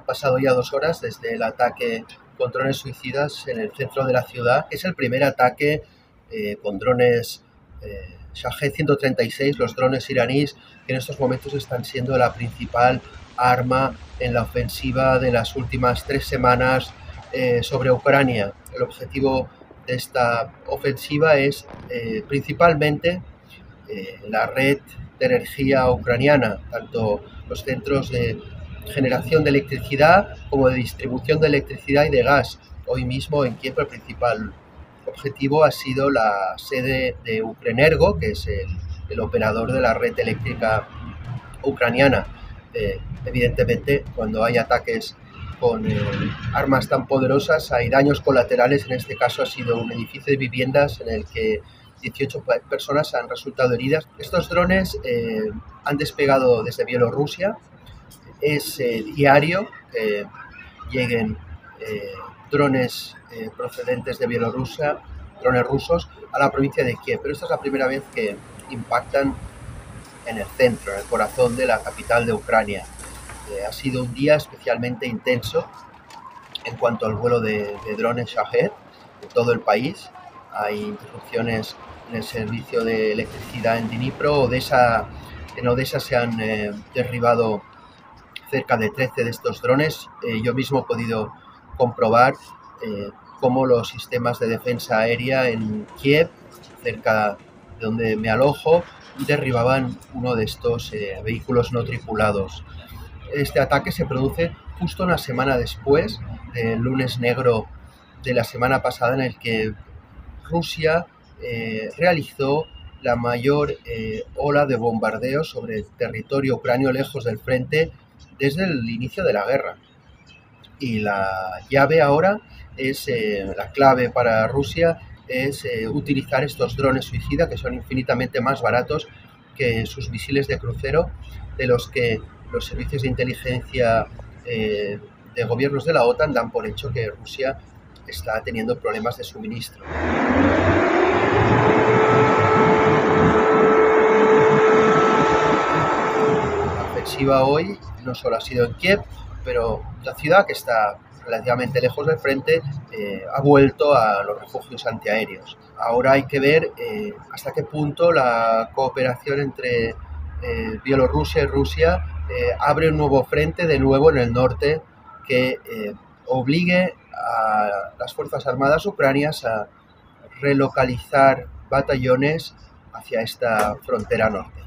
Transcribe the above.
pasado ya 2 horas desde el ataque con drones suicidas en el centro de la ciudad. Es el primer ataque con drones Shahed 136, los drones iraníes, que en estos momentos están siendo la principal arma en la ofensiva de las últimas 3 semanas sobre Ucrania. El objetivo de esta ofensiva es principalmente la red de energía ucraniana, tanto los centros de generación de electricidad como de distribución de electricidad y de gas. Hoy mismo en Kiev el principal objetivo ha sido la sede de Ukrenergo, que es el operador de la red eléctrica ucraniana. Evidentemente, cuando hay ataques con armas tan poderosas hay daños colaterales. En este caso ha sido un edificio de viviendas en el que 18 personas han resultado heridas. Estos drones han despegado desde Bielorrusia. Es diario que lleguen drones procedentes de Bielorrusia, drones rusos, a la provincia de Kiev. Pero esta es la primera vez que impactan en el centro, en el corazón de la capital de Ucrania. Ha sido un día especialmente intenso en cuanto al vuelo de drones Shahed en todo el país. Hay interrupciones en el servicio de electricidad en Dnipro. En Odessa se han derribado cerca de 13 de estos drones. Yo mismo he podido comprobar cómo los sistemas de defensa aérea en Kiev, cerca de donde me alojo, derribaban uno de estos vehículos no tripulados. Este ataque se produce justo una semana después del lunes negro de la semana pasada, en el que Rusia realizó la mayor ola de bombardeo sobre el territorio ucranio lejos del frente desde el inicio de la guerra. Y la llave ahora es, la clave para Rusia es utilizar estos drones suicida, que son infinitamente más baratos que sus misiles de crucero, de los que los servicios de inteligencia de gobiernos de la OTAN dan por hecho que Rusia está teniendo problemas de suministro. La ofensiva hoy no solo ha sido en Kiev, pero la ciudad, que está relativamente lejos del frente, ha vuelto a los refugios antiaéreos. Ahora hay que ver hasta qué punto la cooperación entre Bielorrusia y Rusia abre un nuevo frente de nuevo en el norte que obligue a las Fuerzas Armadas ucranianas a relocalizar batallones hacia esta frontera norte.